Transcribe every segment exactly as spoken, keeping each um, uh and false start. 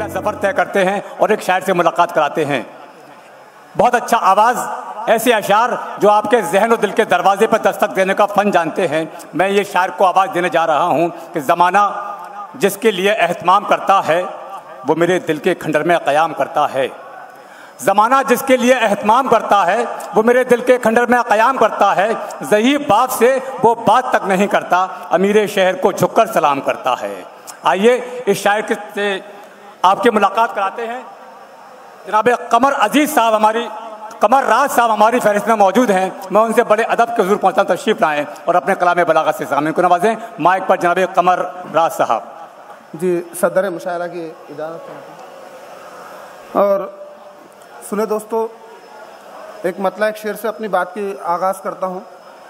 सफ़र तय करते हैं और एक शायर से मुलाकात कराते हैं। बहुत अच्छा आवाज़, ऐसे अशार जो आपके जहन और दिल के दरवाजे पर दस्तक देने का फ़न जानते हैं। मैं ये शायर को आवाज़ देने जा रहा हूँ कि ज़माना जिसके लिए एहतमाम करता है वो मेरे दिल के खंडर में क़याम करता है। ज़माना जिसके लिए एहतमाम करता है वो मेरे दिल के खंडर में क़याम करता है। ज़हीब बाप से वो बात तक नहीं करता, अमीर शहर को झुककर सलाम करता है। आइए इस शायर से आपकी मुलाकात कराते हैं। जनाब कमर अजीज़ साहब, हमारी कमर राज साहब हमारी फहरिस्त में मौजूद हैं। मैं उनसे बड़े अदब के हुज़ूर पहुँचता हूँ, तशरीफ़ लाएँ और अपने कलाम बलागत से सामने को नवाजें। माइक पर जनाब कमर राज साहब। जी, सदर मुशायरा की इजाज़त। और सुने दोस्तों, एक मतला एक शेर से अपनी बात की आगाज़ करता हूँ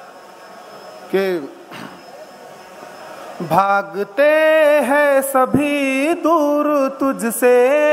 कि भागते हैं सभी दूर तुझसे,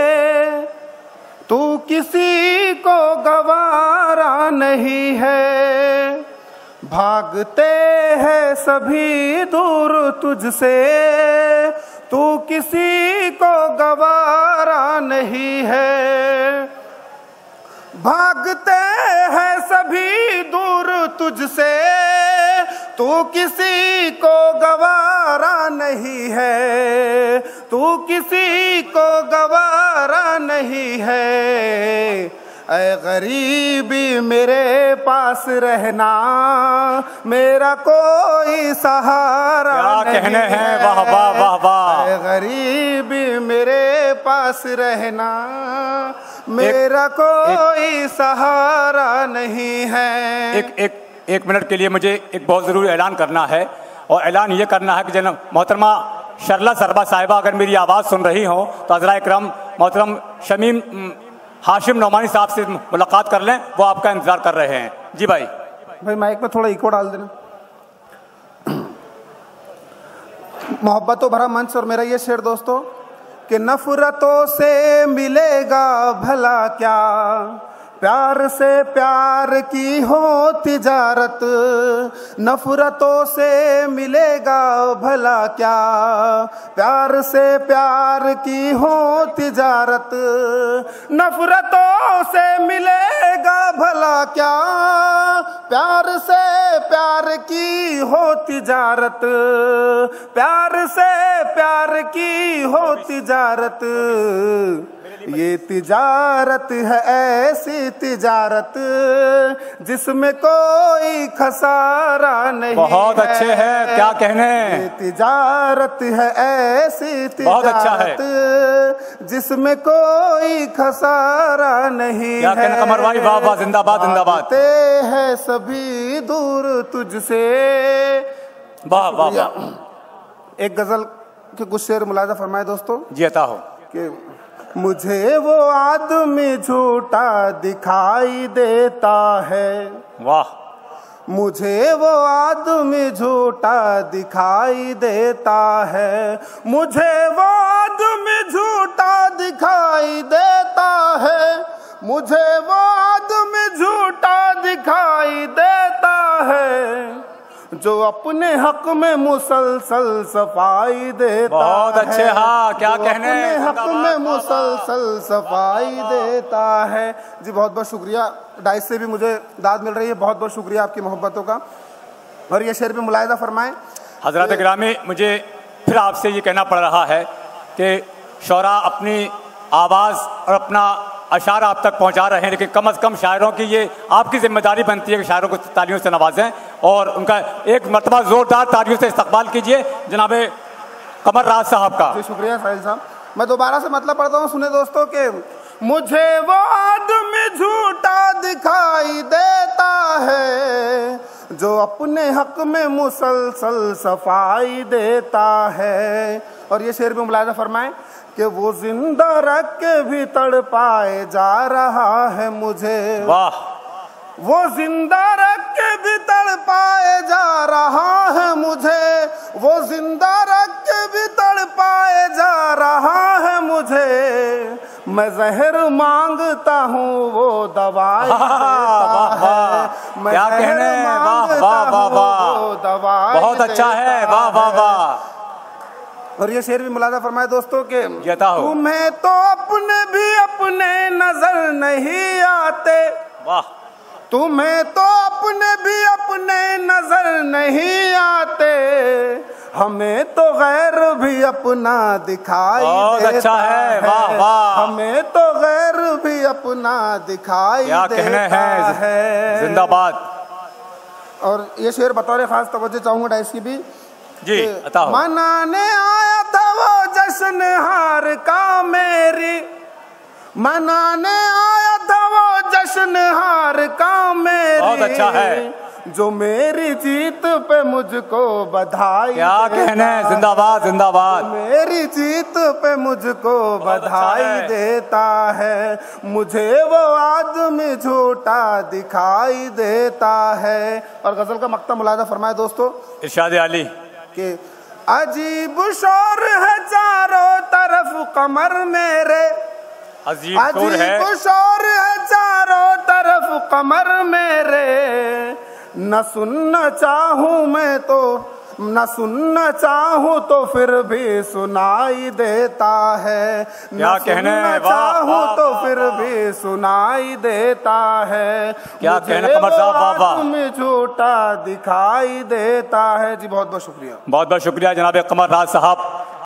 तू किसी को गवारा नहीं है। भागते हैं सभी दूर तुझसे, तू किसी को गवारा नहीं है। भागते हैं सभी दूर तुझसे, तू किसी को गवारा नहीं है, तू किसी को गवारा नहीं है। ऐ गरीबी मेरे पास रहना, मेरा कोई सहारा क्या नहीं कहने है। हैं, वाह वाह वाह वाह। ऐ गरीबी मेरे पास रहना, मेरा कोई सहारा नहीं है। एक एक एक मिनट के लिए मुझे एक बहुत ज़रूरी ऐलान करना है, और ऐलान ये करना है कि जनाब मोहतरमा शर्ला सरबा साहिबा अगर मेरी आवाज़ सुन रही हो तो हज़रा इकराम मोहतरम शमीम हाशिम नौमानी साहब से मुलाकात कर लें, वो आपका इंतज़ार कर रहे हैं। जी भाई भाई माइक में थोड़ा इको डाल देना। मोहब्बतों भरा मंच और मेरा ये शेर दोस्तों कि नफरतों से मिलेगा भला क्या, प्यार से प्यार की हो तिजारत। नफरतों से मिलेगा भला क्या, प्यार से प्यार की हो तिजारत। नफरतों से मिलेगा भला क्या, प्यार से प्यार की हो तिजारत। प्यार से प्यार की हो तिजारत। ये तिजारत है ऐसी तिजारत जिसमें कोई खसारा नहीं। बहुत अच्छे हैं, क्या कहने। ये तिजारत है ऐसी बहुत अच्छा है, तिजारत जिसमें कोई खसारा नहीं क्या कहने कमर भाई, वाह वाह, जिंदाबाद जिंदाबाद। भागते हैं सभी दूर तुझसे। वाह वाह वाह। एक गजल के कुछ शेर मुलाजा फरमाए दोस्तों। जी अता हो कि मुझे वो आदमी झूठा दिखाई देता है। वाह। मुझे वो आदमी झूठा दिखाई देता है। मुझे वो आदमी झूठा दिखाई देता है। मुझे वो आदमी झूठा दिखाई देता है जो अपने हक में मुसलसल सफाई देता है। बहुत अच्छे, हाँ क्या कहने। अपने हक में मुसलसल सफाई देता है। जी बहुत बहुत शुक्रिया, डाइस से भी मुझे दाद मिल रही है। बहुत बहुत शुक्रिया आपकी मोहब्बतों का। और ये शेर भी मुलाहिजा फरमाएं। हजरत गिरामी, मुझे फिर आपसे ये कहना पड़ रहा है कि शौरा अपनी आवाज़ और अपना अशार आप तक पहुंचा रहे हैं, लेकिन कम अज़ कम शायरों की ये आपकी जिम्मेदारी बनती है कि शायरों को तालियों से नवाजें और उनका एक मरतबा ज़ोरदार तालियों से इस्तकबाल कीजिए जनाब कमर राज साहब का। जी शुक्रिया साहिल साहब। मैं दोबारा से मतलब पढ़ता हूँ, सुने दोस्तों के मुझे वो आदमी झूठा दिखाई देता है जो अपने हक में मुसलसल सफाई देता है। और ये शेर भी मुलाहिजा फरमाएं कि वो जिंदा रख के भी तड़पाए जा रहा है मुझे। वाह। वो जिंदा रख के भी तड़पाए जा रहा है मुझे। वो जिंदा रख के भी तड़पाए जा रहा है मुझे। मैं जहर मांगता हूँ वो दवाई देता है। मैं क्या कहने। वाह वाह वाह वाह, दवाई बहुत अच्छा है। वाह वाह वाह। और ये शेर भी मुलाजा फरमाए दोस्तों के तुम्हें तो अपने भी अपने नजर नहीं आते, वाह, तुम्हें तो अपने भी अपने नजर नहीं आते, हमें तो गैर भी अपना दिखाई देता अच्छा है, वाह वाह, हमें तो गैर भी अपना दिखाई क्या देता कहने हैं, है। जिंदाबाद। और ये शेर बतौर खास तवज्जो चाहूंगा डाइस की भी जी, बताओ। मनाने आया था वो जश्न हार का मेरी, मनाने आया था वो जश्न हार का मेरी, बहुत अच्छा है, जो मेरी जीत पे मुझको बधाई, क्या कहने हैं, जिंदाबाद जिंदाबाद, मेरी जीत पे मुझको बधाई अच्छा देता है, मुझे वो आदमी झूठा दिखाई देता है। और गजल का मक्ता मुलाजा फरमाए दोस्तों इरशाद आली कि अजीब शोर है चारों तरफ कमर मेरे, अजीब शोर है, अजीब शोर है चारों तरफ कमर मेरे, न सुनना चाहूं मैं तो न सुनना चाहूं तो फिर भी सुनाई देता है, क्या कहने हैं, चाहूं तो फिर भी सुनाई देता है, क्या कहने कमर साहब, वाह वाह, तुम्हें झूठा दिखाई देता है। जी बहुत बहुत शुक्रिया, बहुत बहुत शुक्रिया जनाब कमर राज साहब।